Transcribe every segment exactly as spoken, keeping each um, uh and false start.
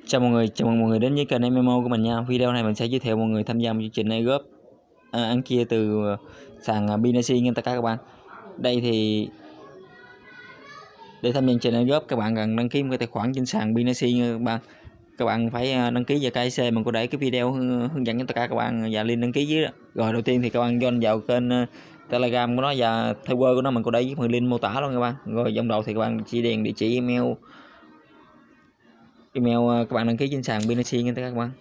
Chào mọi người, chào mừng mọi người đến với kênh em em o của mình nha. Video này mình sẽ giới thiệu mọi người tham gia một chương trình airdrop à, ăn chia từ sàn Binance nha tất cả các bạn. Đây thì để tham gia chương trình airdrop các bạn cần đăng ký một cái tài khoản trên sàn Binance nha các bạn. Các bạn phải đăng ký vào ca xê, mình có để cái video hướng dẫn cho tất cả các bạn và link đăng ký dưới đó. Rồi đầu tiên thì các bạn join vào kênh Telegram của nó và Telegram của nó mình có để với phần link mô tả luôn các bạn. Rồi trong đầu thì các bạn chỉ điền địa chỉ email email các bạn đăng ký trên sàn Binance nha tất cả các bạn.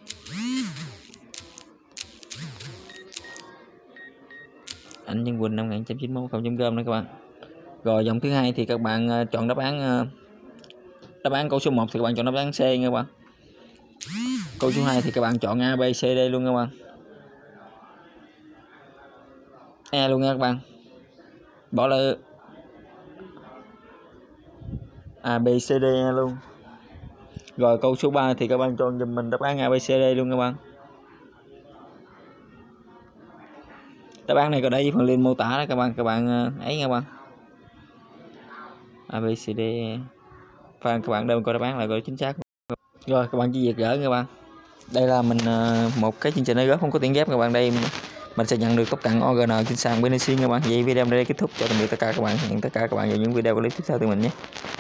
Ảnh Nhân Quỳnh năm một nghìn chín trăm chín mươi mốt không chấm com đó các bạn. Rồi dòng thứ hai thì các bạn chọn đáp án đáp án câu số một thì các bạn chọn đáp án C nha các bạn. Câu số hai thì các bạn chọn A B C D luôn các bạn. E luôn nha các bạn. Bỏ lỡ A B C D E luôn. Rồi câu số ba thì các bạn chọn giùm mình đáp án A B C D luôn các bạn. Đáp án này có để phần link mô tả đó các bạn, các bạn ấy nha các bạn. A B C D và các bạn đơn coi đáp án là gọi chính xác. Rồi các bạn chỉ việc gỡ các bạn. Đây là mình một cái chương trình airdrop không có tiền ghép các bạn. Đây mình sẽ nhận được tốc tặng o giê en trên sàn Binance các bạn. Vậy video đây kết thúc, cho tạm biệt tất cả các bạn. Hẹn tất cả các bạn vào những video clip tiếp theo từ mình nhé.